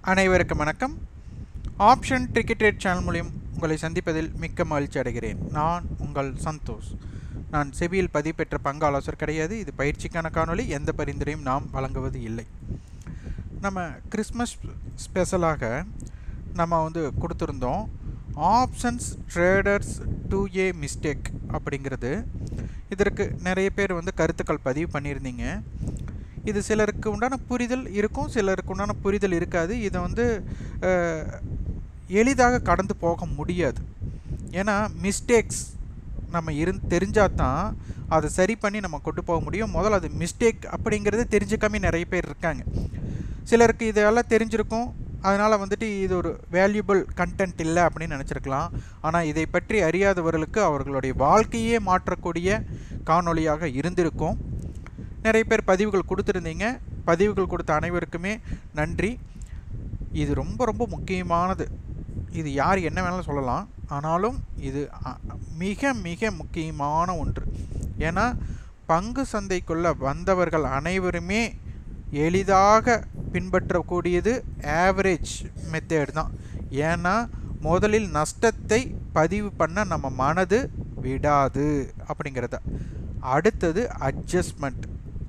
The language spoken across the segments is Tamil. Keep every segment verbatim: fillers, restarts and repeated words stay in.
அனைவருக்கும் வணக்கம். ஆப்ஷன் டிக்கெட் ரேட் சேனல் மூலம் உங்களை சந்திப்பதில் மிக்க மகிழ்ச்சி அடைகிறேன். நான் உங்கள் சந்தோஷ். நான் செபியில் பதிவு பெற்ற பங்கு ஆலோசகர் கிடையாது. இது பயிற்சிக்கான காணொளி. எந்த பரிந்துரையும் நாம் வழங்குவது இல்லை. நம்ம கிறிஸ்மஸ் ஸ்பெஷலாக நம்ம வந்து கொடுத்துருந்தோம் options traders do a mistake அப்படிங்கிறது. இதற்கு நிறைய பேர் வந்து கருத்துக்கள் பதிவு பண்ணியிருந்தீங்க. இது சிலருக்கு உண்டான புரிதல் இருக்கும், சிலருக்கு உண்டான புரிதல் இருக்காது. இதை வந்து எளிதாக கடந்து போக முடியாது. ஏன்னா மிஸ்டேக்ஸ் நம்ம இருந்து தெரிஞ்சால் தான் அதை சரி பண்ணி நம்ம கொண்டு போக முடியும். முதல்ல அது மிஸ்டேக் அப்படிங்கிறது தெரிஞ்சுக்காம நிறைய பேர் இருக்காங்க. சிலருக்கு இதெல்லாம் தெரிஞ்சிருக்கும், அதனால் வந்துட்டு இது ஒரு வேல்யூபிள் கண்டென்ட் இல்லை அப்படின்னு நினச்சிருக்கலாம். ஆனால் இதை பற்றி அறியாதவர்களுக்கு அவர்களுடைய வாழ்க்கையே மாற்றக்கூடிய காணொளியாக இருந்திருக்கும். நிறைய பேர் பதிவுகள் கொடுத்துருந்தீங்க. பதிவுகள் கொடுத்த அனைவருக்குமே நன்றி. இது ரொம்ப ரொம்ப முக்கியமானது. இது யார் என்ன வேணாலும் சொல்லலாம், ஆனாலும் இது மிக மிக முக்கியமான ஒன்று. ஏன்னா பங்கு சந்தைக்குள்ளே வந்தவர்கள் அனைவருமே எளிதாக பின்பற்றக்கூடியது ஆவரேஜ் மெத்தேட் தான். ஏன்னா முதலில் நஷ்டத்தை பதிவு பண்ண நம்ம மனது விடாது அப்படிங்கிறத. அடுத்தது அட்ஜஸ்ட்மெண்ட்.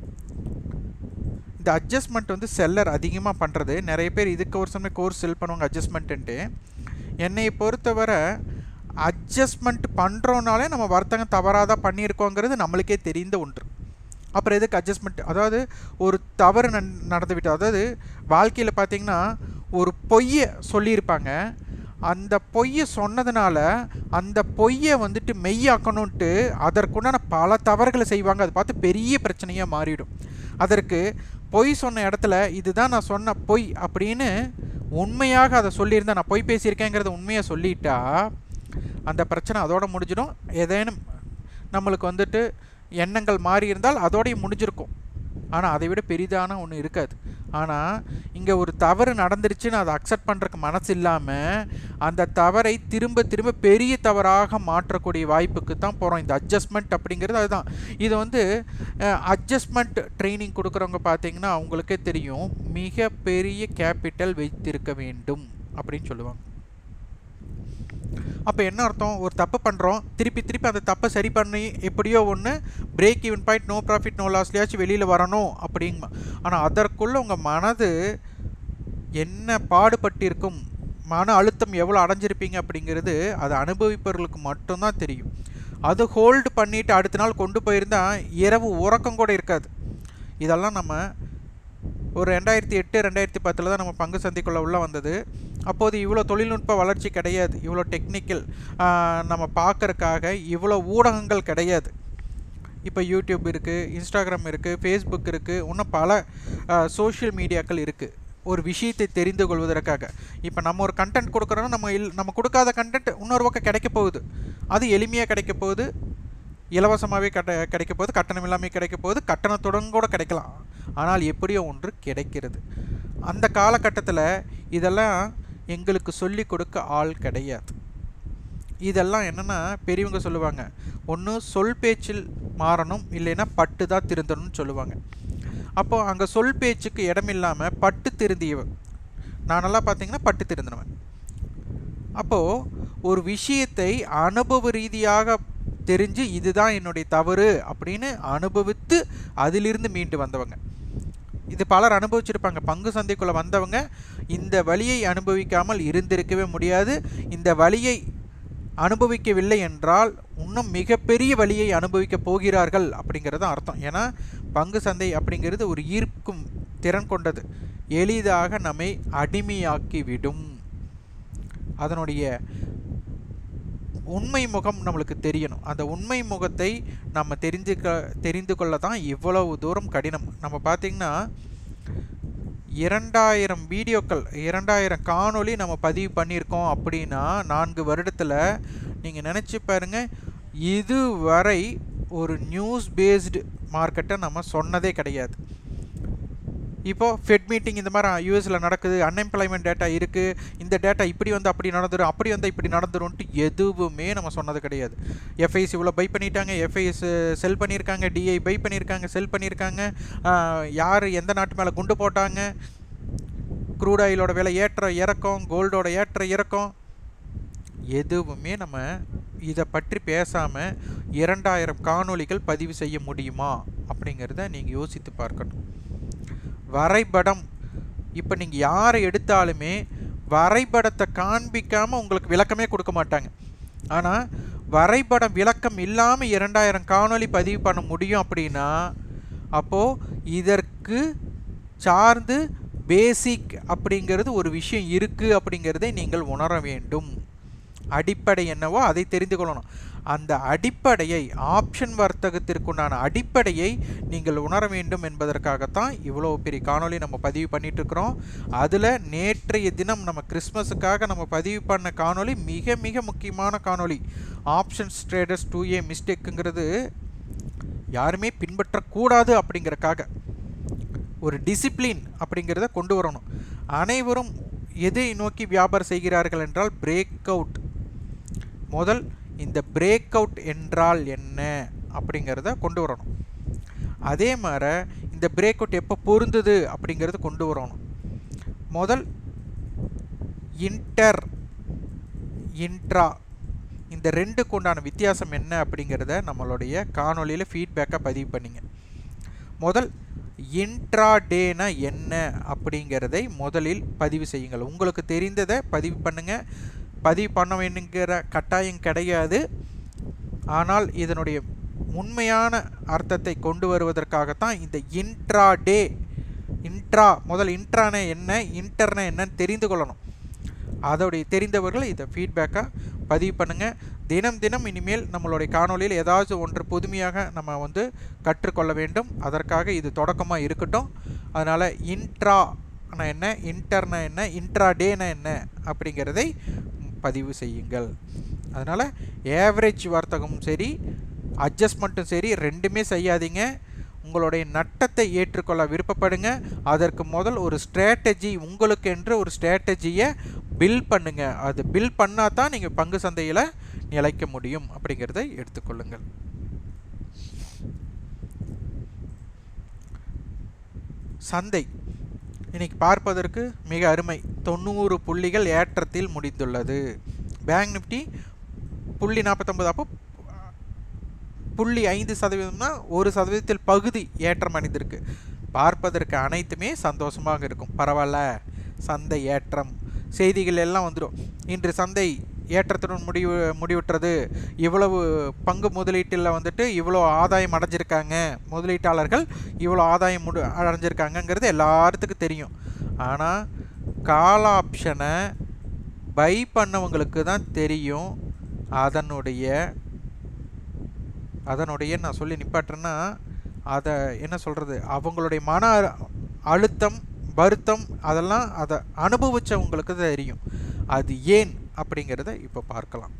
இந்த அட்ஜஸ்ட்மெண்ட் வந்து செல்லர் அதிகமாக பண்ணுறது. நிறைய பேர் இதுக்கு ஒரு சமயம் கோர்ஸ் செல் பண்ணுவாங்க அட்ஜஸ்ட்மெண்ட்டுன்ட்டு. என்னை பொறுத்தவரை அட்ஜஸ்ட்மெண்ட் பண்ணுறோனாலே நம்ம வர்த்தகம் தவறாக தான் பண்ணியிருக்கோங்கிறது நம்மளுக்கே தெரிந்த ஒன்று. அப்புறம் எதுக்கு அட்ஜஸ்ட்மெண்ட்? அதாவது ஒரு தவறு நடந்து விட்டு, அதாவது வாழ்க்கையில் பார்த்திங்கன்னா ஒரு பொய்யை சொல்லியிருப்பாங்க. அந்த பொய்யை சொன்னதுனால அந்த பொய்யை வந்துட்டு மெய்யாக்கணுன்ட்டு அதற்குண்டான பல தவறுகளை செய்வாங்க. அதை பார்த்து பெரிய பிரச்சனையாக மாறிடும். அதற்கு பொய் சொன்ன இடத்துல இதுதான் நான் சொன்ன பொய் அப்படின்னு உண்மையாக அதை சொல்லியிருந்தேன், நான் பொய் பேசியிருக்கேங்கிறத உண்மையாக சொல்லிட்டா அந்த பிரச்சனை அதோட முடிஞ்சிடும். ஏதேனும் நம்மளுக்கு வந்துட்டு எண்ணங்கள் மாறி இருந்தால் அதோடய முடிஞ்சிருக்கும். ஆனால் அதை விட பெரிதான ஒன்று இருக்காது. ஆனால் இங்கே ஒரு தவறு நடந்துருச்சுன்னு அதை அக்செப்ட் பண்ணுறதுக்கு மனசு இல்லாமல் அந்த தவறை திரும்ப திரும்ப பெரிய தவறாக மாற்றக்கூடிய வாய்ப்புக்கு தான் போகிறோம். இந்த அட்ஜஸ்ட்மெண்ட் அப்படிங்கிறது அதுதான். இது வந்து அட்ஜஸ்ட்மெண்ட் ட்ரைனிங் கொடுக்குறவங்க பார்த்தீங்கன்னா அவங்களுக்கே தெரியும், மிக பெரிய கேபிட்டல் வைத்திருக்க வேண்டும் அப்படின்னு சொல்லுவாங்க. அப்போ என்ன அர்த்தம்? ஒரு தப்பு பண்ணுறோம், திருப்பி திருப்பி அந்த தப்பை சரி பண்ணி எப்படியோ ஒன்று break even point, no profit no லாஸ்லையாச்சும் வெளியில் வரணும் அப்படிங்க. ஆனால் அதற்குள்ளே உங்கள் மனது என்ன பாடுபட்டிருக்கும், மன அழுத்தம் எவ்வளோ அடைஞ்சிருப்பீங்க அப்படிங்கிறது அதை அனுபவிப்பவர்களுக்கு மட்டும்தான் தெரியும். அது ஹோல்டு பண்ணிவிட்டு அடுத்த நாள் கொண்டு போயிருந்தால் இரவு உறக்கம் கூட இருக்காது. இதெல்லாம் நம்ம ஒரு ரெண்டாயிரத்தி எட்டு ரெண்டாயிரத்தி பத்தில் தான் நம்ம பங்கு சந்தைக்குள்ளே உள்ளே வந்தது. அப்போது இவ்வளோ தொழில்நுட்ப வளர்ச்சி கிடையாது, இவ்வளோ டெக்னிக்கல் நம்ம பார்க்குறக்காக இவ்வளோ ஊடகங்கள் கிடையாது. இப்போ யூடியூப் இருக்குது, இன்ஸ்டாகிராம் இருக்குது, ஃபேஸ்புக் இருக்குது, இன்னும் பல சோஷியல் மீடியாக்கள் இருக்குது ஒரு விஷயத்தை தெரிந்து கொள்வதற்காக. இப்போ நம்ம ஒரு கண்டென்ட் கொடுக்குறோன்னா நம்ம இல் நம்ம கொடுக்காத கண்டென்ட் இன்னொரு பக்கம் கிடைக்க போகுது. அது எளிமையாக கிடைக்க போகுது, இலவசமாகவே கட்ட கிடைக்க போகுது, கட்டணம் இல்லாமல் கிடைக்க போகுது, கட்டணத்துடன் கூட கிடைக்கலாம். ஆனால் எப்படியோ ஒன்று கிடைக்கிறது. அந்த காலகட்டத்தில் இதெல்லாம் எங்களுக்கு சொல்லி கொடுக்க ஆள் கிடையாது. இதெல்லாம் என்னென்னா பெரியவங்க சொல்லுவாங்க, ஒன்று சொல் பேச்சில் மாறணும், இல்லைன்னா பட்டு தான் திருந்தணும்னு சொல்லுவாங்க. அப்போது அங்கே சொல் பேச்சுக்கு இடம் இல்லாமல் பட்டு திருந்தியவன் நானெல்லாம் பார்த்திங்கன்னா பட்டு திருந்தினவன். அப்போது ஒரு விஷயத்தை அனுபவ ரீதியாக தெரிஞ்சு இதுதான் என்னுடைய தவறு அப்படின்னு அனுபவித்து அதிலிருந்து மீண்டு வந்தவங்க. இது பலர் அனுபவிச்சிருப்பாங்க. பங்கு சந்தைக்குள்ளே வந்தவங்க இந்த வலியை அனுபவிக்காமல் இருந்திருக்கவே முடியாது. இந்த வலியை அனுபவிக்கவில்லை என்றால் இன்னும் மிகப்பெரிய வலியை அனுபவிக்க போகிறார்கள் அப்படிங்கிறது அர்த்தம். ஏன்னா பங்கு சந்தை அப்படிங்கிறது ஒரு ஈர்க்கும் திறன் கொண்டது, எளிதாக நம்மை அடிமையாக்கிவிடும். அதனுடைய உண்மை முகம் நம்மளுக்கு தெரியணும். அந்த உண்மை முகத்தை நம்ம தெரிஞ்சுக்க தெரிந்து கொள்ள தான் இவ்வளவு தூரம் கடினம். நம்ம பார்த்திங்கன்னா இரண்டாயிரம் வீடியோக்கள், இரண்டாயிரம் காணொளி நம்ம பதிவு பண்ணியிருக்கோம் அப்படின்னா நான்கு வருடத்தில் நீங்கள் நினச்சி பாருங்கள், இதுவரை ஒரு நியூஸ் பேஸ்டு மார்க்கெட்டை நம்ம சொன்னதே கிடையாது. இப்போது ஃபெட் மீட்டிங் இந்த மாதிரி யூஎஸில் நடக்குது, அன்எம்ப்ளாய்மெண்ட் டேட்டா இருக்குது, இந்த டேட்டா இப்படி வந்து அப்படி நடந்துடும், அப்படி வந்து இப்படி நடந்துரும்ன்ட்டு எதுவுமே நம்ம சொன்னது கிடையாது. எஃப்ஐஎஸ் இவ்வளோ பை பண்ணிட்டாங்க, எஃப்ஐஎஸ் செல் பண்ணியிருக்காங்க, டிஐ பை பண்ணியிருக்காங்க, செல் பண்ணியிருக்காங்க, யார் எந்த நாட்டு மேலே குண்டு போட்டாங்க, க்ரூட் ஆயிலோட விலை ஏற்ற இறக்கம், கோல்டோட ஏற்ற இறக்கம், எதுவுமே நம்ம இதை பற்றி பேசாமல் இரண்டாயிரம் காணொளிகள் பதிவு செய்ய முடியுமா அப்படிங்கிறத நீங்கள் யோசித்து பார்க்கணும். வரைபடம், இப்போ நீங்கள் யாரை எடுத்தாலுமே வரைபடத்தை காண்பிக்காமல் உங்களுக்கு விளக்கமே கொடுக்க மாட்டாங்க. ஆனால் வரைபடம் விளக்கம் இல்லாமல் இரண்டாயிரம் காணொளி பதிவு பண்ண முடியும் அப்படின்னா அப்போது இதற்கு சார்ந்து பேசிக் அப்படிங்கிறது ஒரு விஷயம் இருக்குது அப்படிங்கிறதை நீங்கள் உணர வேண்டும். அடிப்படை என்னவோ அதை தெரிந்து கொள்ளணும். அந்த அடிப்படையை, ஆப்ஷன் வர்த்தகத்திற்குண்டான அடிப்படையை நீங்கள் உணர வேண்டும் என்பதற்காகத்தான் இவ்வளோ பெரிய காணொளி நம்ம பதிவு பண்ணிட்டு இருக்கிறோம். அதில் நேற்றைய தினம் நம்ம கிறிஸ்மஸுக்காக நம்ம பதிவு பண்ண காணொளி மிக மிக முக்கியமான காணொளி. ஆப்ஷன்ஸ் ட்ரேடர்ஸ் டூ ஏ மிஸ்டேக்குங்கிறது யாருமே பின்பற்றக்கூடாது அப்படிங்கிறக்காக ஒரு டிசிப்ளின் அப்படிங்கிறத கொண்டு வரணும். அனைவரும் எதை நோக்கி வியாபாரம் செய்கிறார்கள் என்றால் பிரேக் அவுட். முதல் இந்த பிரேக் அவுட் என்றால் என்ன அப்படிங்கிறத கொண்டு வரணும். அதே மாதிரி இந்த பிரேக் அவுட் எப்போ பொருந்துது அப்படிங்கிறது கொண்டு வரணும். முதல் இன்டர், இன்ட்ரா, இந்த ரெண்டுக்கு உண்டான வித்தியாசம் என்ன அப்படிங்கிறத நம்மளுடைய காணொலியில் ஃபீட்பேக்காக பதிவு பண்ணிங்க. முதல் இன்ட்ராடேனா என்ன அப்படிங்கிறதை முதலில் பதிவு செய்யுங்கள். உங்களுக்கு தெரிந்ததை பதிவு பண்ணுங்கள். பதிவு பண்ண வேண்டுங்கிற கட்டாயம் கிடையாது. ஆனால் இதனுடைய உண்மையான அர்த்தத்தை கொண்டு வருவதற்காகத்தான் இந்த இன்ட்ராடே, இன்ட்ரா, முதல் இன்ட்ரானா என்ன, இன்டர்னா என்னன்னு தெரிந்து கொள்ளணும். அதோடைய தெரிந்தவர்கள் இதை ஃபீட்பேக்காக பதிவு பண்ணுங்கள். தினம் தினம் இனிமேல் நம்மளுடைய காணொலியில் ஏதாவது ஒன்று புதுமையாக நம்ம வந்து கற்றுக்கொள்ள வேண்டும். அதற்காக இது தொடக்கமாக இருக்கட்டும். அதனால் இன்ட்ரானா என்ன, இன்டர்னா என்ன, இன்ட்ராடேனா என்ன அப்படிங்கிறதை பதிவு செய்யுங்கள். அதனால் ஏவரேஜ் வர்த்தகமும் சரி, அட்ஜஸ்ட்மெண்ட்டும் சரி, ரெண்டுமே செய்யாதீங்க. உங்களுடைய நட்டத்தை ஏற்றுக்கொள்ள விருப்பப்படுங்க. அதற்கு முதல் ஒரு ஸ்ட்ராட்டஜி, உங்களுக்கு என்று ஒரு ஸ்ட்ராட்டஜியை பில்ட் பண்ணுங்க. அது பில்ட் பண்ணால் தான் நீங்கள் பங்கு சந்தையில் நிலைக்க முடியும் அப்படிங்கிறதை எடுத்துக்கொள்ளுங்கள். சந்தை இன்னைக்கு பார்ப்பதற்கு மிக அருமை. தொண்ணூறு புள்ளிகள் ஏற்றத்தில் முடிந்துள்ளது. பேங்க் நிஃப்டி புள்ளி நாற்பத்தொம்பது, அப்போ புள்ளி ஐந்து சதவீதம்னா ஒரு சதவீதத்தில் பகுதி ஏற்றம் அடைந்திருக்கு. பார்ப்பதற்கு அனைத்துமே சந்தோஷமாக இருக்கும். பரவாயில்ல, சந்தை ஏற்றம், செய்திகள் எல்லாம் வந்துடும். இன்று சந்தை ஏற்றத்துடன் முடிவு முடிவுற்றது, இவ்வளவு பங்கு முதலீட்டில் வந்துட்டு இவ்வளோ ஆதாயம் அடைஞ்சிருக்காங்க, முதலீட்டாளர்கள் இவ்வளோ ஆதாயம் முடி அடைஞ்சிருக்காங்கங்கிறது எல்லாத்துக்கும் தெரியும். ஆனால் கால் ஆப்ஷனை பை பண்ணவங்களுக்கு தான் தெரியும் அதனுடைய அதனுடைய நான் சொல்லி நிப்பாட்டுறேன்னா அதை என்ன சொல்கிறது, அவங்களுடைய மன அழுத்தம், வருத்தம், அதெல்லாம் அதை அனுபவித்தவங்களுக்கு தான் தெரியும். அது ஏன் அப்படிங்கிறத இப்போ பார்க்கலாம்.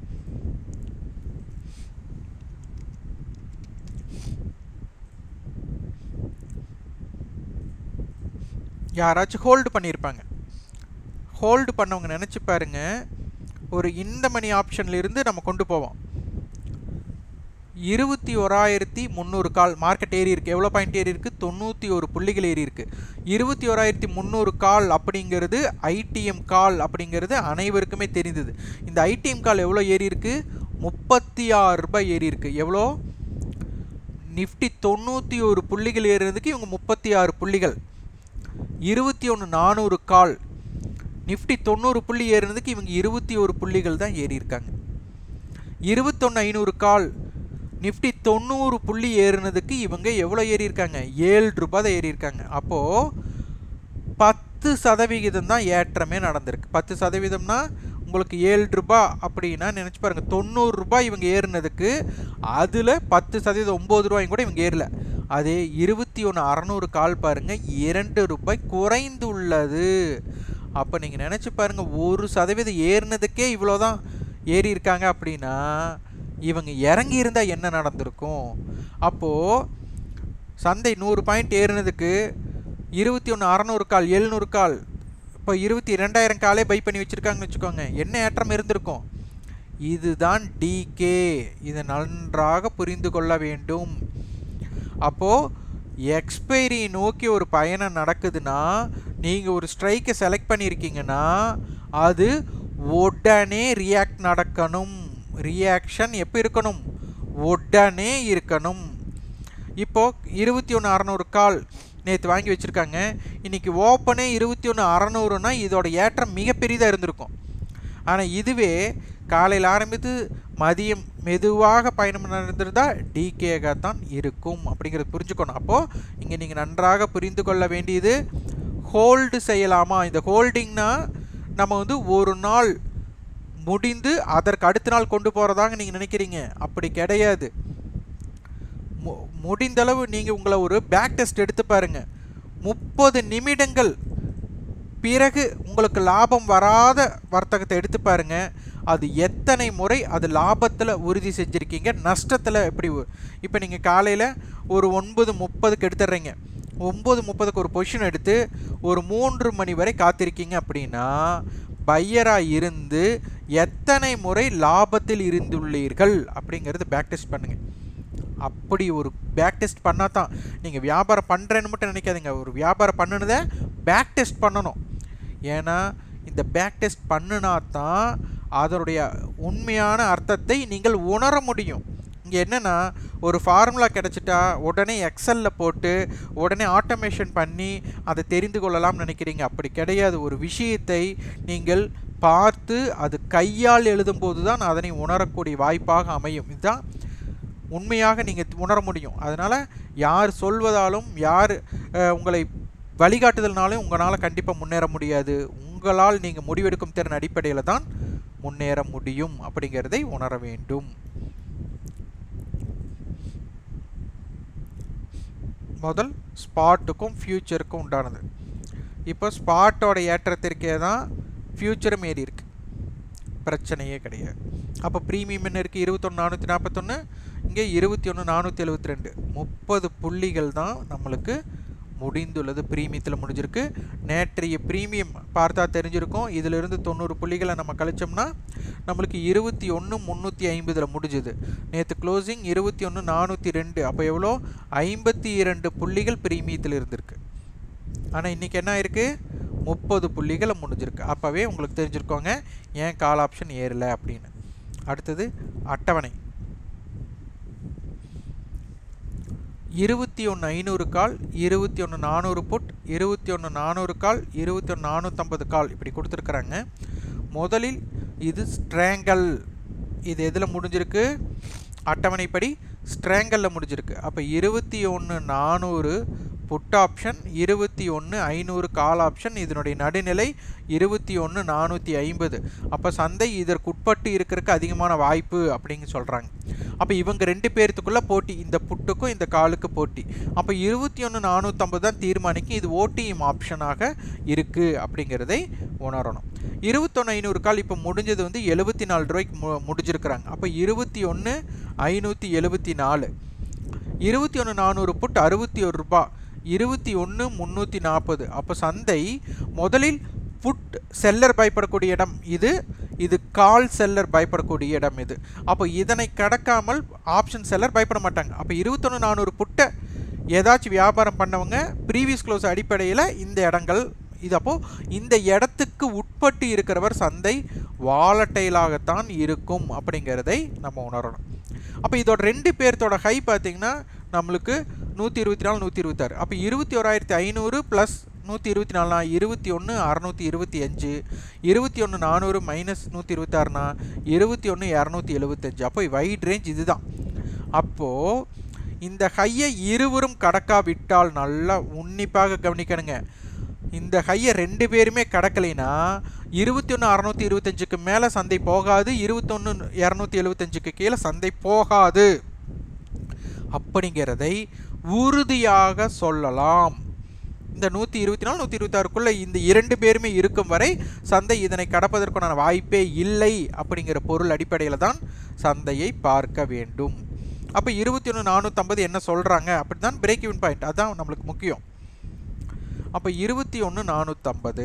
யாராச்சும் ஹோல்டு பண்ணியிருப்பாங்க. ஹோல்டு பண்ணவங்க நினச்சி பாருங்க, ஒரு இந்த மணி ஆப்ஷன்லேருந்து நம்ம கொண்டு போவோம். இருபத்தி ஓராயிரத்தி முந்நூறு கால் மார்க்கெட் ஏறி இருக்குது. எவ்வளோ பாயிண்ட் ஏறி இருக்குது? தொண்ணூற்றி ஒரு புள்ளிகள் ஏறி இருக்குது. இருபத்தி ஓராயிரத்தி முந்நூறு கால் அப்படிங்கிறது ஐடிஎம் கால் அப்படிங்கிறது அனைவருக்குமே தெரிந்தது. இந்த ஐடிஎம் கால் எவ்வளோ ஏறி இருக்குது? முப்பத்தி ஆறு ரூபாய் ஏறி இருக்குது. எவ்வளோ? நிஃப்டி தொண்ணூற்றி ஒரு புள்ளிகள் ஏறுறதுக்கு இவங்க முப்பத்தி ஆறு புள்ளிகள். இருபத்தி ஒன்று நானூறு கால், நிஃப்டி தொண்ணூறு புள்ளி ஏறுறதுக்கு இவங்க இருபத்தி ஒரு புள்ளிகள் தான் ஏறி இருக்காங்க. இருபத்தொன்று ஐநூறு கால், நிஃப்டி தொண்ணூறு புள்ளி ஏறினதுக்கு இவங்க எவ்வளோ ஏறி இருக்காங்க? ஏழு ரூபாய் தான் ஏறி இருக்காங்க. அப்போது பத்து சதவிகிதம் தான் ஏற்றமே நடந்திருக்கு. பத்து சதவீதம்னா உங்களுக்கு ஏழு ரூபாய் அப்படின்னா நினச்சி பாருங்கள், தொண்ணூறு ரூபாய் இவங்க ஏறினதுக்கு அதில் பத்து சதவீதம் ஒம்பது ரூபாயும் கூட இவங்க ஏறல. அதே இருபத்தி ஒன்று அறநூறு கால் பாருங்கள், இரண்டு ரூபாய் குறைந்து உள்ளது. அப்போ நீங்கள் நினச்சி பாருங்கள், ஒரு சதவீதம் ஏறினதுக்கே இவ்வளோ தான் ஏறி இருக்காங்க அப்படின்னா இவங்க இறங்கி இருந்தால் என்ன நடந்திருக்கும்? அப்போது சந்தை நூறு பாயிண்ட் ஏறினதுக்கு இருபத்தி ஒன்று அறநூறு கால், எழுநூறு கால், இப்போ இருபத்தி ரெண்டாயிரம் காலே பை பண்ணி வச்சுருக்காங்கன்னு வச்சுக்கோங்க, என்ன ஏற்றம் இருந்திருக்கும்? இதுதான் டிகே. இதை நன்றாக புரிந்து கொள்ள வேண்டும். அப்போது எக்ஸ்பைரி நோக்கி ஒரு பயணம் நடக்குதுன்னா நீங்கள் ஒரு ஸ்ட்ரைக்கை செலக்ட் பண்ணியிருக்கீங்கன்னா அது உடனே ரியாக்ட் நடக்கணும். ரியாக்ஷன் எப்போ இருக்கணும்? உடனே இருக்கணும். இப்போது இருபத்தி ஒன்று அறநூறு கால் நேற்று வாங்கி வச்சுருக்காங்க. இன்றைக்கி ஓப்பனே இருபத்தி ஒன்று அறநூறுனா இதோட ஏற்றம் மிகப்பெரியதாக இருந்திருக்கும். ஆனால் இதுவே காலையில் ஆரம்பித்து மதியம் மெதுவாக பயணம் நடந்திருந்தால் டிகேயாக தான் இருக்கும் அப்படிங்கிறது புரிஞ்சுக்கணும். அப்போது இங்கே நீங்கள் நன்றாக புரிந்து கொள்ள வேண்டியது, ஹோல்டு செய்யலாமா? இந்த ஹோல்டிங்னா நம்ம வந்து ஒரு நாள் முடிந்து அதற்கு அடுத்த நாள் கொண்டு போகிறதாங்க நீங்கள் நினைக்கிறீங்க. அப்படி கிடையாது. மு முடிந்தளவு நீங்கள் உங்களை ஒரு பேக் டெஸ்ட் எடுத்து பாருங்கள். முப்பது நிமிடங்கள் பிறகு உங்களுக்கு லாபம் வராத வர்த்தகத்தை எடுத்து பாருங்கள். அது எத்தனை முறை அது லாபத்தில் உறுதி செஞ்சுருக்கீங்க, நஷ்டத்தில் எப்படி? இப்போ நீங்கள் காலையில் ஒரு ஒன்பது முப்பதுக்கு எடுத்துடுறீங்க. ஒம்பது முப்பதுக்கு ஒரு பொசிஷன் எடுத்து ஒரு மூன்று மணி வரை காத்திருக்கீங்க அப்படின்னா பையராக இருந்து எத்தனை முறை லாபத்தில் இருந்துள்ளீர்கள் அப்படிங்கிறது பேக் டெஸ்ட் பண்ணுங்கள். அப்படி ஒரு பேக் டெஸ்ட் பண்ணால் தான் நீங்கள் வியாபாரம் பண்ணுறேன்னு மட்டும் நினைக்காதீங்க. ஒரு வியாபாரம் பண்ணுனதை பேக் டெஸ்ட் பண்ணணும். ஏன்னா இந்த பேக் டெஸ்ட் பண்ணினா தான் அதனுடைய உண்மையான அர்த்தத்தை நீங்கள் உணர முடியும். இங்கே என்னென்னா, ஒரு ஃபார்முலா கிடச்சிட்டா உடனே எக்ஸலில் போட்டு உடனே ஆட்டோமேஷன் பண்ணி அதை தெரிந்து கொள்ளலாம்னு நினைக்கிறீங்க. அப்படி கிடையாது. ஒரு விஷயத்தை நீங்கள் பார்த்து அது கையால் எழுதும்போது தான் அதனை உணரக்கூடிய வாய்ப்பாக அமையும். இதுதான் உண்மையாக நீங்கள் உணர முடியும். அதனால் யார் சொல்வதாலும் யார் உங்களை வழிகாட்டுதல்னாலும் உங்களால் கண்டிப்பாக முன்னேற முடியாது. உங்களால் நீங்கள் முடிவெடுக்கும் திறன் அடிப்படையில் தான் முன்னேற முடியும் அப்படிங்கிறதை உணர வேண்டும். முதல் ஸ்பாட்டுக்கும் ஃபியூச்சருக்கும் உண்டானது. இப்போ ஸ்பாட்டோட ஏற்றத்திற்கே தான் ஃபியூச்சரும் ஏறி இருக்கு, பிரச்சனையே கிடையாது. அப்போ ப்ரீமியம் என்ன இருக்குது? இருபத்தொன்று நானூற்றி நாற்பத்தொன்று, இங்கே இருபத்தி ஒன்று நானூற்றி எழுபத்தி ரெண்டு, முப்பது புள்ளிகள் தான் நம்மளுக்கு முடிந்துள்ளது. ப்ரீமியத்தில் முடிஞ்சிருக்கு. நேற்றைய ப்ரீமியம் பார்த்தா தெரிஞ்சிருக்கும். இதிலிருந்து தொண்ணூறு புள்ளிகளை நம்ம கழிச்சோம்னா நம்மளுக்கு இருபத்தி ஒன்று முந்நூற்றி ஐம்பதில் முடிஞ்சுது. நேற்று க்ளோசிங் இருபத்தி ஒன்று நானூற்றி ரெண்டு. அப்போ எவ்வளோ? ஐம்பத்தி இரண்டு புள்ளிகள் ப்ரீமியத்தில் இருந்திருக்கு. ஆனால் இன்றைக்கி என்ன இருக்குது? முப்பது புள்ளிகளை முடிஞ்சிருக்கு. அப்போவே உங்களுக்கு தெரிஞ்சிருக்கோங்க ஏன் கால் ஆப்ஷன் ஏறலை அப்படின்னு. அடுத்தது அட்டவணை. இருபத்தி ஒன்று ஐநூறு கால், இருபத்தி ஒன்று நானூறு புட், இருபத்தி ஒன்று நானூறு கால், இருபத்தி ஒன்று நானூற்றம்பது கால் இப்படி கொடுத்துருக்குறாங்க. முதலில் இது ஸ்ட்ராங்கல். இது எதில் முடிஞ்சிருக்கு? அட்டவணைப்படி ஸ்ட்ராங்கலில் முடிஞ்சிருக்கு. அப்போ இருபத்தி ஒன்று நானூறு புட் ஆப்ஷன், இருபத்தி ஒன்று ஐநூறு கால் ஆப்ஷன். இதனுடைய நடுநிலை இருபத்தி ஒன்று நானூற்றி ஐம்பது. அப்போ சந்தை இதற்கு உட்பட்டு இருக்கிறதுக்கு அதிகமான வாய்ப்பு அப்படின்னு சொல்கிறாங்க. அப்போ இவங்க ரெண்டு பேர்த்துக்குள்ளே போட்டி, இந்த புட்டுக்கும் இந்த காலுக்கு போட்டி. அப்போ இருபத்தி ஒன்று நானூற்றம்பது தான் தீர்மானிக்கும் இது ஓடிஎம் ஆப்ஷனாக இருக்குது அப்படிங்கிறதை உணரணும். இருபத்தொன்று ஐநூறு கால் இப்போ முடிஞ்சது வந்து எழுபத்தி நாலு ரூபாய்க்கு மு முடிஞ்சிருக்கிறாங்க. அப்போ இருபத்தி ஒன்று ஐநூற்றி எழுபத்தி நாலு, இருபத்தி ஒன்று நானூறு புட் அறுபத்தி ஒரு ரூபா, இருபத்தி ஒன்று முந்நூற்றி நாற்பது. அப்போ சந்தை முதலில் புட் செல்லர் பயப்படக்கூடிய இடம் இது, இது கால் செல்லர் பயப்படக்கூடிய இடம் இது. அப்போ இதனை கடக்காமல் ஆப்ஷன் செல்லர் பயப்பட மாட்டாங்க. அப்போ இருபத்தொன்று நானூறு புட்டை ஏதாச்சும் வியாபாரம் பண்ணவங்க ப்ரீவியஸ் க்ளோஸ் அடிப்படையில் இந்த இடங்கள் இது. அப்போது இந்த இடத்துக்கு உட்பட்டு இருக்கிறவர் சந்தை வாலட்டைலாகத்தான் இருக்கும் அப்படிங்கிறதை நம்ம உணரணும். அப்போ இதோட ரெண்டு பேர்த்தோட ஹை பார்த்திங்கன்னா நம்மளுக்கு நூற்றி இருபத்தி நாலு நூற்றி இருபத்தாறு. அப்போ இருபத்தி ஓராயிரத்தி ஐநூறு ப்ளஸ் நூற்றி இருபத்தி நாலுனா இருபத்தி ஒன்று அறநூற்றி இருபத்தி அஞ்சு, இருபத்தி ஒன்று நானூறு மைனஸ் நூற்றி இருபத்தாறுனா இருபத்தி ஒன்று இரநூத்தி எழுபத்தஞ்சு. அப்போ வைட் ரேஞ்ச் இது தான். அப்போது இந்த ஹையை இருவரும் கடக்காவிட்டால் நல்லா உன்னிப்பாக கவனிக்கணுங்க. இந்த ஹையை ரெண்டு பேருமே கடக்கலைன்னா இருபத்தி ஒன்று அறநூற்றி இருபத்தஞ்சுக்கு மேலே சந்தை போகாது, இருபத்தொன்று இரநூத்தி எழுபத்தஞ்சுக்கு கீழே சந்தை போகாது அப்படிங்கிறதை உறுதியாக சொல்லலாம். இந்த நூற்றி இருபத்தி நாலு நூற்றி இருபத்தாறுக்குள்ளே இந்த இரண்டு பேருமே இருக்கும் வரை சந்தை இதனை கடப்பதற்கான வாய்ப்பே இல்லை அப்படிங்கிற பொருள் அடிப்படையில் தான் சந்தையை பார்க்க வேண்டும். அப்போ இருபத்தி ஒன்று நானூற்றம்பது என்ன சொல்கிறாங்க அப்படி தான் பிரேக் ஈவன் பாயிண்ட், அதுதான் நம்மளுக்கு முக்கியம். அப்போ இருபத்தி ஒன்று நானூற்றம்பது,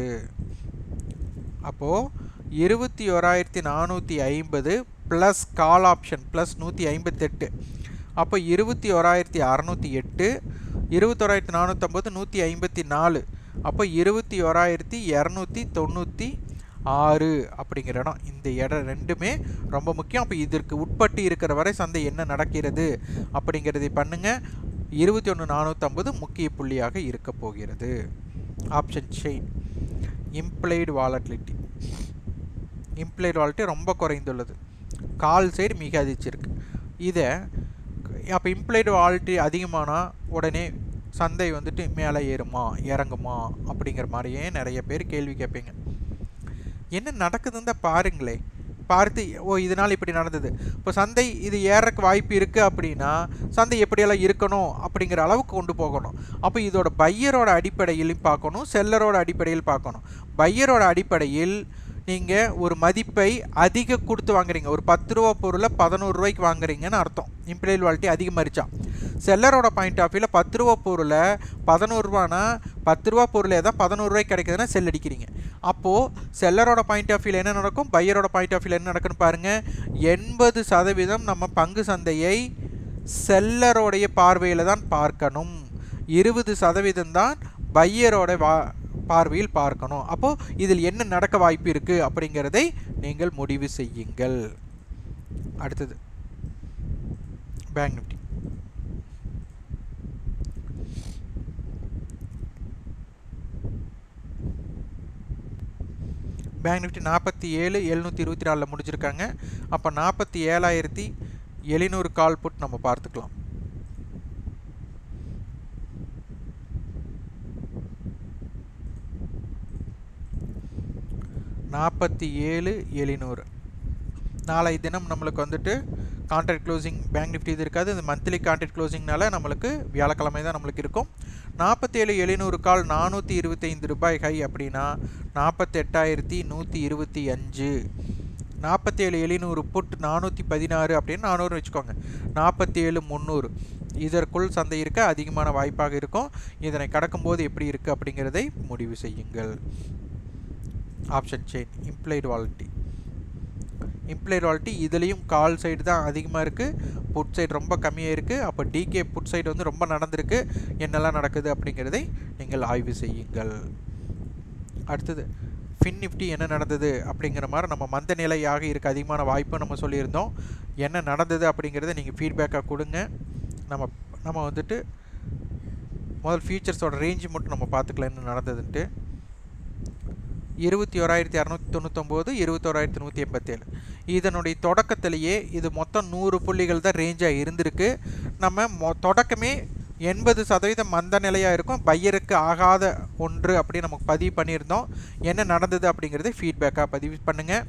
அப்போது இருபத்தி ஓராயிரத்தி நானூற்றி ஐம்பது ப்ளஸ் கால் ஆப்ஷன் ப்ளஸ் நூற்றி ஐம்பத்தெட்டு. அப்போ இருபத்தி ஓராயிரத்தி அறநூற்றி எட்டு, இருபத்தோராயிரத்தி நானூற்றம்பது நூற்றி ஐம்பத்தி நாலு. அப்போ இருபத்தி ஓராயிரத்தி இரநூத்தி தொண்ணூற்றி ஆறு அப்படிங்கிற இடம். இந்த இடம் ரெண்டுமே ரொம்ப முக்கியம். அப்போ இதற்கு உட்பட்டு இருக்கிற வரை சந்தை என்ன நடக்கிறது அப்படிங்கிறதை பண்ணுங்கள். இருபத்தி ஒன்று நானூற்றம்பது முக்கிய புள்ளியாக இருக்க போகிறது. Option chain. Implied volatility. Implied volatility ரொம்ப குறைந்துள்ளது. கால் சைடு மிக அதிகரிச்சிருக்கு. இதை அப்போ இம்ப்ளைடு வாலட்டிலிட்டி அதிகமானால் உடனே சந்தை வந்துட்டு மேலே ஏறுமா இறங்குமா அப்படிங்கிற மாதிரியே நிறைய பேர் கேள்வி கேட்பீங்க. என்ன நடக்குதுன்னு தான் பாருங்களே. பார்த்து ஓ இதனால் இப்படி நடந்தது, இப்போ சந்தை இது ஏறக்கு வாய்ப்பு இருக்குது அப்படின்னா சந்தை எப்படியெல்லாம் இருக்கணும் அப்படிங்கிற அளவுக்கு கொண்டு போகணும். அப்போ இதோட பையரோட அடிப்படையிலையும் பார்க்கணும், செல்லரோட அடிப்படையில் பார்க்கணும். பையரோட அடிப்படையில் நீங்கள் ஒரு மதிப்பை அதிக கொடுத்து வாங்குறீங்க, ஒரு பத்து ரூபா பொருளை பதினோரு ரூபாய்க்கு வாங்குறீங்கன்னு அர்த்தம். இம்ப்ளைடு வாலட்டிலிட்டி அதிகமாகிருச்சா. செல்லரோட பாயிண்ட் ஆஃப் வியூவில் பத்து ரூபா பொருளை பதினோரு ரூபானா பத்து ரூபா பொருள் ஏதாவது பதினோரு ரூபாய்க்கு கிடைக்குதுன்னா செல் அடிக்கிறீங்க. அப்போது செல்லரோட பாயிண்ட் ஆஃப் வியூவில் என்ன நடக்கும், பையரோட பாயிண்ட் ஆஃப் வியூவில் என்ன நடக்குன்னு பாருங்கள். எண்பது சதவீதம் நம்ம பங்கு சந்தையை செல்லரோடைய பார்வையில் தான் பார்க்கணும், இருபது சதவீதம் தான் பையரோட வா பார்வையில் பார்க்கணும். அப்போது இதில் என்ன நடக்க வாய்ப்பு இருக்குது அப்படிங்கிறதை நீங்கள் முடிவு செய்யுங்கள். அடுத்தது பேங்க் நிஃப்டி. பேங்க் நிஃப்டி நாற்பத்தி ஏழு எழுநூற்றி இருபத்தி நாலில் முடிச்சிருக்காங்க. அப்போ நாற்பத்தி ஏழாயிரத்தி எழுநூறு கால் புட் நம்ம பார்த்துக்கலாம். நாற்பத்தி ஏழு எழுநூறு. நாளை தினம் நம்மளுக்கு வந்துட்டு கான்ட்ராக்ட் க்ளோசிங் பேங்க் நிஃப்டி இது இருக்காது. இந்த மந்த்லி கான்ட்ராக்ட் க்ளோசிங்னால நம்மளுக்கு வியாழக்கிழமை தான் நம்மளுக்கு இருக்கும். நாற்பத்தி ஏழு எழுநூறு கால் நானூற்றி இருபத்தைந்து ரூபாய் ஹை அப்படின்னா நாற்பத்தெட்டாயிரத்தி நூற்றி இருபத்தி அஞ்சு. நாற்பத்தி ஏழு எழுநூறு புட் நானூற்றி பதினாறு அப்படின்னு நானூறு வச்சுக்கோங்க. நாற்பத்தி ஏழு முந்நூறு இதற்குள் சந்தை இருக்க அதிகமான வாய்ப்பாக இருக்கும். இதனை கடக்கும்போது எப்படி இருக்குது அப்படிங்கிறதை முடிவு செய்யுங்கள். Option chain. Implied volatility. Implied volatility இதுலேயும் கால் சைடு தான் அதிகமாக இருக்குது, புட் சைடு ரொம்ப கம்மியாக இருக்குது. அப்போ டிகே புட் சைடு வந்து ரொம்ப நடந்திருக்கு. என்னெல்லாம் நடக்குது அப்படிங்கிறதை நீங்கள் ஆய்வு செய்யுங்கள். அடுத்தது ஃபின் நிஃப்டி என்ன நடந்தது அப்படிங்கிற மாதிரி நம்ம மந்த நிலையாக இருக்க அதிகமான வாய்ப்பு நம்ம சொல்லியிருந்தோம். என்ன நடந்தது அப்படிங்கிறத நீங்கள் ஃபீட்பேக்காக கொடுங்க. நம்ம நம்ம வந்துட்டு முதல் ஃபியூச்சர்ஸோட ரேஞ்சு மட்டும் நம்ம பார்த்துக்கலாம் என்ன நடந்ததுன்ட்டு. இருபத்தி ஓராயிரத்தி அறநூற்றி தொண்ணூத்தொம்போது இருபத்தோராயிரத்தி நூற்றி எண்பத்தேழு இதனுடைய தொடக்கத்திலேயே இது மொத்தம் நூறு புள்ளிகள் தான் ரேஞ்சாக இருந்திருக்கு. நம்ம மொ தொடக்கமே எண்பது சதவீதம் மந்த நிலையாக இருக்கும், பையருக்கு ஆகாத ஒன்று அப்படி நமக்கு பதிவு பண்ணியிருந்தோம். என்ன நடந்தது அப்படிங்கிறத ஃபீட்பேக்காக பதிவு பண்ணுங்கள்.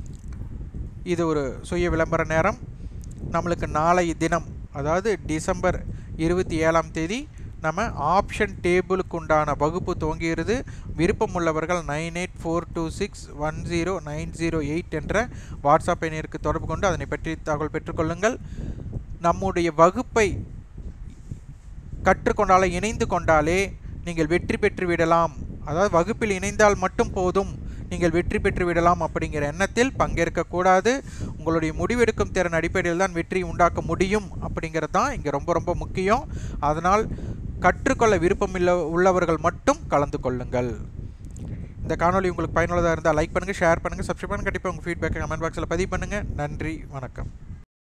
இது ஒரு சுய விளம்பர நேரம். நம்மளுக்கு நாளை தினம் அதாவது டிசம்பர் இருபத்தி ஏழாம் தேதி நம்ம ஆப்ஷன் டேபிளுக்கு உண்டான வகுப்பு துவங்குகிறது. விருப்பம் உள்ளவர்கள் nine eight four two six one zero nine zero eight என்ற வாட்ஸ்அப் எண்ணிற்கு தொடர்பு கொண்டு அதனை பற்றி தகவல் பெற்றுக்கொள்ளுங்கள். நம்முடைய வகுப்பை கற்றுக்கொண்டாலே இணைந்து கொண்டாலே நீங்கள் வெற்றி பெற்று விடலாம். அதாவது வகுப்பில் இணைந்தால் மட்டும் போதும், நீங்கள் வெற்றி பெற்று விடலாம் அப்படிங்கிற எண்ணத்தில் பங்கேற்கக்கூடாது. உங்களுடைய முடிவெடுக்கும் திறன் அடிப்படையில் தான் வெற்றி உண்டாக்க முடியும் அப்படிங்கிறது தான் இங்கே ரொம்ப ரொம்ப முக்கியம். அதனால் கற்றுக்கொள்ள விருப்பம் இல்லை உள்ளவர்கள் மட்டும் கலந்து கொள்ளுங்கள். இந்த காணொலி உங்களுக்கு பயனுள்ளதாக இருந்தால் லைக் பண்ணுங்கள், ஷேர் பண்ணுங்கள், சப்ஸ்கிரைப் பண்ணுங்கள். கண்டிப்பாக உங்கள் ஃபீட்பேக்கை கமெண்ட் பாக்ஸில் பதிவு பண்ணுங்கள். நன்றி, வணக்கம்.